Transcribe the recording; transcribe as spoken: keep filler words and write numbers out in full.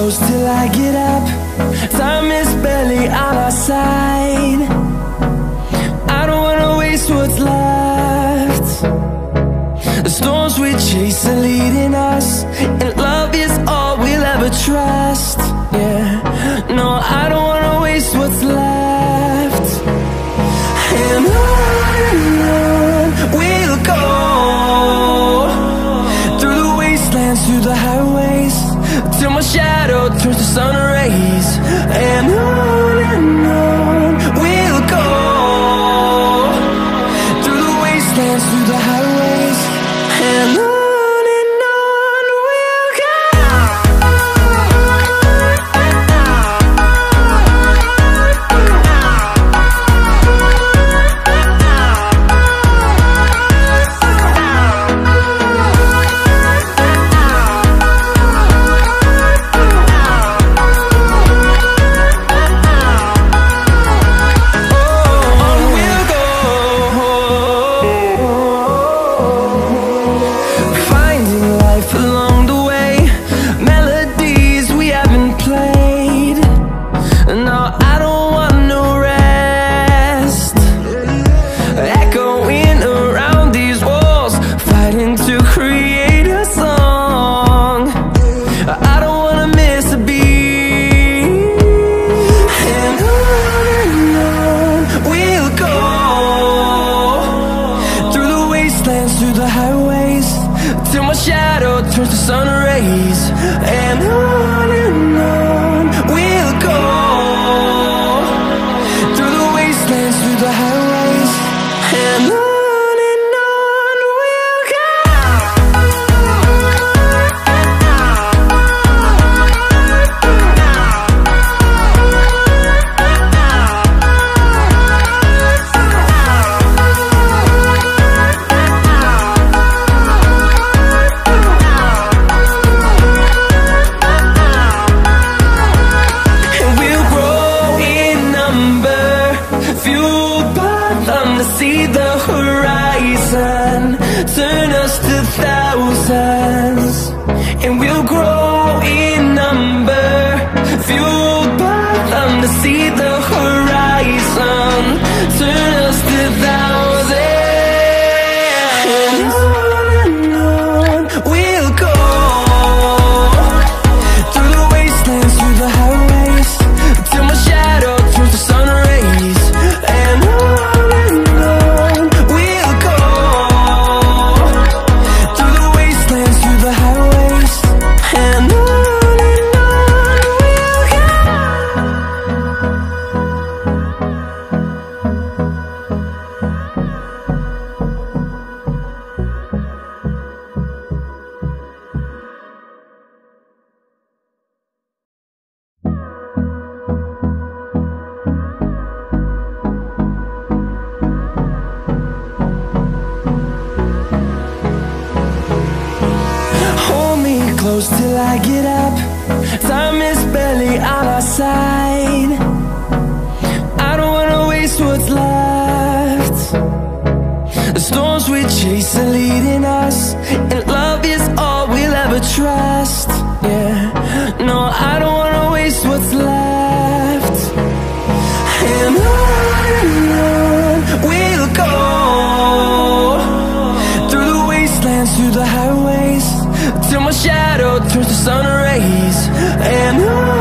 close till I get up. Time is barely on our side. I don't wanna waste what's left. The storms we chase are leading us, and love is all we'll ever trust. Yeah, no, I don't wanna waste what's left. And on and on we'll go, through the wastelands, through the highways, till my shadow turns to sun rays. And on and on we'll go, through the wastelands, through the highways, and on. Through the highways, till my shadow turns to sun rays. And on and on we'll go, through the wastelands, through the highways, and on. See the horizon turn us to thousands, and we'll grow in number, fueled by them. To see the horizon turn us to thousands, and on and on we'll go, through the wastelands, through the highways, till my shadow turns to sun rays. And on close till I get up. Time is barely on our side. I don't wanna waste what's left. The storms we chase are leading us, and love is all we'll ever trust. Yeah, no, I don't wanna waste what's left. And on and on we'll go, through the wastelands, through the highways, till my shadow turns to sun rays. And on